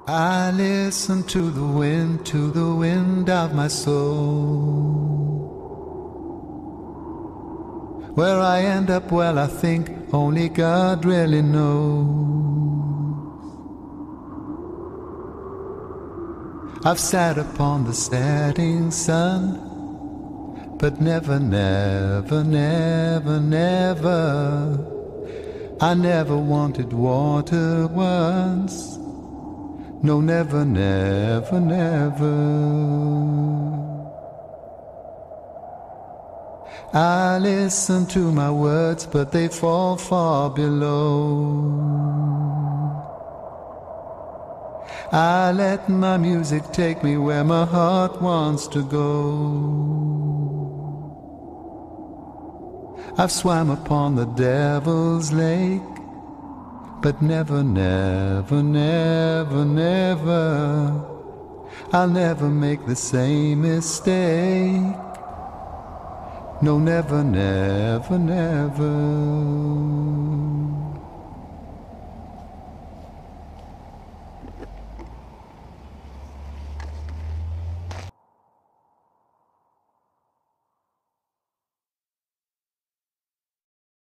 I listen to the wind of my soul. Where I end up, well, I think only God really knows. I've sat upon the setting sun, but never, never, never, never, I never wanted water once. No, never, never, never. I listen to my words, but they fall far below. I let my music take me where my heart wants to go. I've swam upon the devil's lake, but never, never, never, never, I'll never make the same mistake. No, never, never, never.